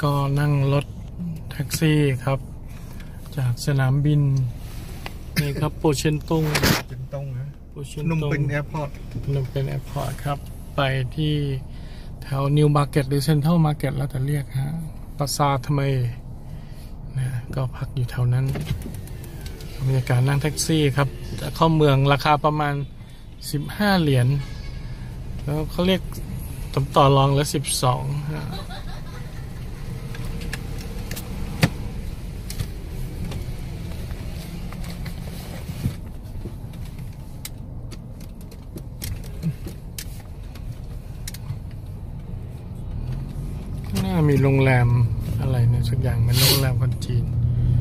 ก็นั่งรถแท็กซี่ครับจากสนามบินนี่ครับโปเชนตุงนะโปเชนนมตุงเป็นแอร์พอร์ตนมเป็นแอร์พอร์ตครับไปที่แถวนิวมาร์เก็ตหรือเซ็นทรัลมาร์เก็ตแล้วแต่เรียกฮะปราสาททำไมนะก็พักอยู่แถวนั้นบรรยากาศนั่งแท็กซี่ครับจะเข้าเมืองราคาประมาณ15 เหรียญแล้วเขาเรียกต่อรองแล้ว12น่ามีโรงแรมอะไรเนี่ยสักอย่างเป็นโรงแรมคนจีน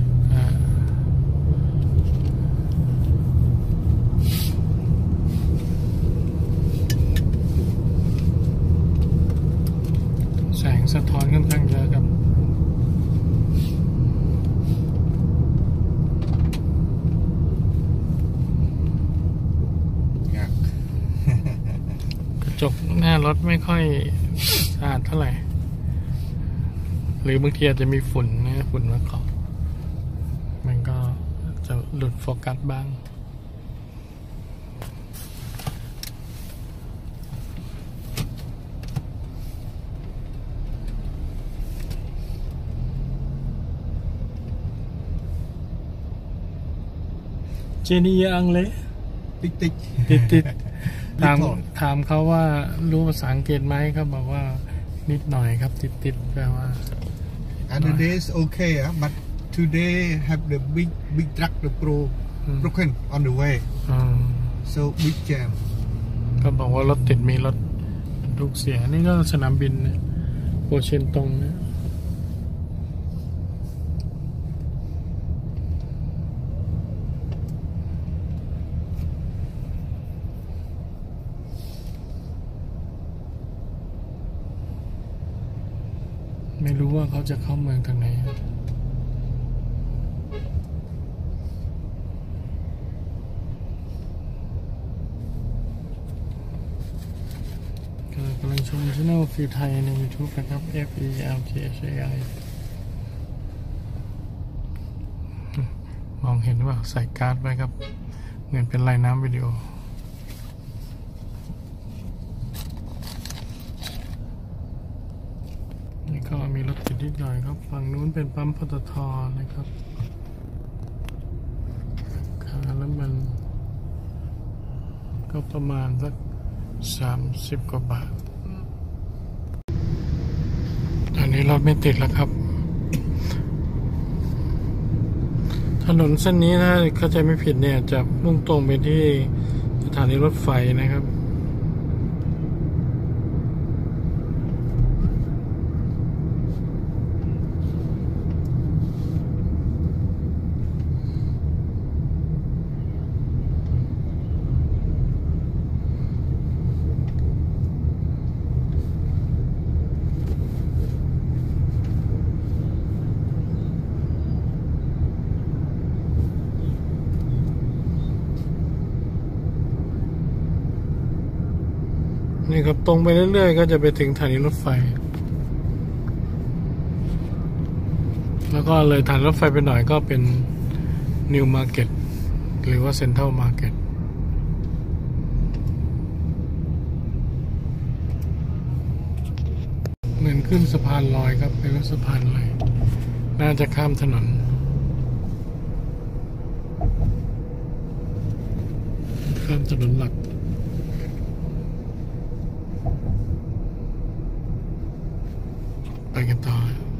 แสงสะท้อนค่อนข้างเยอะครับกระจกหน้ารถไม่ค่อยสะอาดเท่าไหร่หรือบางทีอาจจะมีฝุ่นนะฝุ่นมาเกาะมันก็จะหลุดโฟกัสบ้างเจนี่ยังเลยติดถามเขาว่ารู้ภาษาอังกฤษไหมครับบอกว่านิดหน่อยครับติดแปลว่า and the days okay but today have the big truck the broken on the way so big jam ก็บอกว่ารถติดมีรถทุกเสียนี่ก็สนามบินโปเชนตงเนี่ยไม่รู้ว่าเขาจะเข้าเมืองทางไหนกำลังชมช่องฟิวไทยใน YouTube นะครับ FELTHAI มองเห็นว่าใส่การ์ดไว้ครับเหมือนเป็นลายน้ำวิดีโอก็มีรถติดนิดหน่อยครับฝั่งนู้นเป็นปั๊มปตท.นะครับค่าน้ำมันก็ประมาณสัก30 กว่าบาทตอนนี้รถไม่ติดแล้วครับถนนเส้นนี้ถ้าเข้าใจไม่ผิดเนี่ยจะมุ่งตรงไปที่สถานีรถไฟนะครับนี่ครับตรงไปเรื่อยๆก็จะไปถึงสถานีรถไฟแล้วก็เลยสถานีรถไฟไปหน่อยก็เป็นนิวมาร์เก็ตหรือว่าเซ็นทรัลมาร์เก็ตเหมือนขึ้นสะพานลอยครับเป็นสะพานลอยน่าจะข้ามถนนหลักไปกันต่อ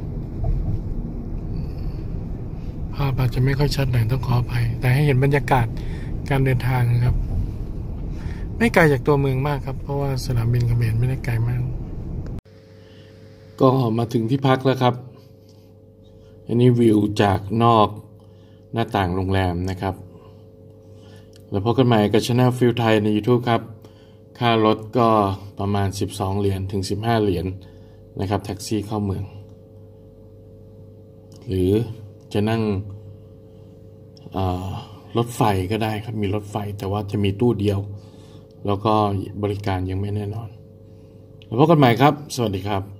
ภาพอาจจะไม่ค่อยชัดหน่อยต้องขออภัยแต่ให้เห็นบรรยากาศการเดินทางนะครับไม่ไกลจากตัวเมืองมากครับเพราะว่าสนามบินเขมรไม่ได้ไกลมากก็มาถึงที่พักแล้วครับอันนี้วิวจากนอกหน้าต่างโรงแรมนะครับแล้วพบกันใหม่กับ Channel Feel Thai ใน YouTube ครับค่ารถก็ประมาณ12 เหรียญถึง15 เหรียญนะครับแท็กซี่เข้าเมืองหรือจะนั่งรถไฟก็ได้ครับมีรถไฟแต่ว่าจะมีตู้เดียวแล้วก็บริการยังไม่แน่นอนแล้วพบกันใหม่ครับสวัสดีครับ